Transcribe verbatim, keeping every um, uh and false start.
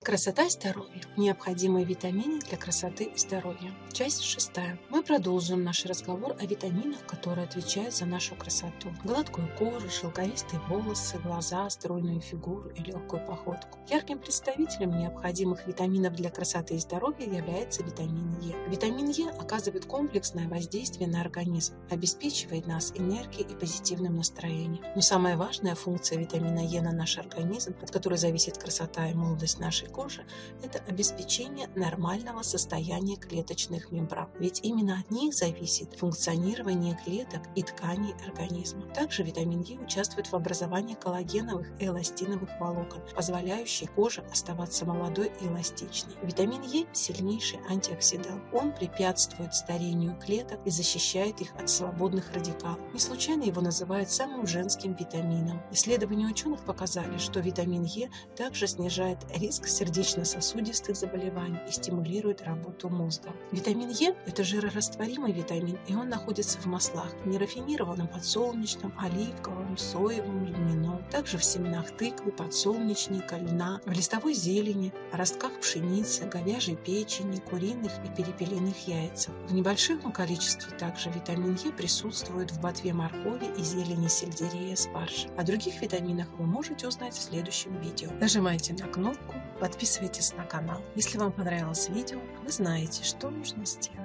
Красота и здоровье. Необходимые витамины для красоты и здоровья. Часть шестая. Мы продолжим наш разговор о витаминах, которые отвечают за нашу красоту. Гладкую кожу, шелковистые волосы, глаза, стройную фигуру и легкую походку. Ярким представителем необходимых витаминов для красоты и здоровья является витамин Е. Витамин Е оказывает комплексное воздействие на организм, обеспечивает нас энергией и позитивным настроением. Но самая важная функция витамина Е на наш организм, от которой зависит красота и молодость нашей кожи, это обеспечение нормального состояния клеточных мембран. Ведь именно от них зависит функционирование клеток и тканей организма. Также витамин Е участвует в образовании коллагеновых и эластиновых волокон, позволяющих коже оставаться молодой и эластичной. Витамин Е – сильнейший антиоксидант. Он препятствует старению клеток и защищает их от свободных радикалов. Не случайно его называют самым женским витамином. Исследования ученых показали, что витамин Е также снижает риск сердечно-сосудистых заболеваний и стимулирует работу мозга. Витамин Е – это жирорастворимый витамин, и он находится в маслах – нерафинированном подсолнечном, оливковом, соевом, льняном, также в семенах тыквы, подсолнечника, льна, в листовой зелени, ростках пшеницы, говяжьей печени, куриных и перепелиных яйцах. В небольшом количестве также витамин Е присутствует в ботве моркови и зелени сельдерея, спаржи. О других витаминах вы можете узнать в следующем видео. Нажимайте на кнопку, подписывайтесь на канал. Если вам понравилось видео, вы знаете, что нужно сделать.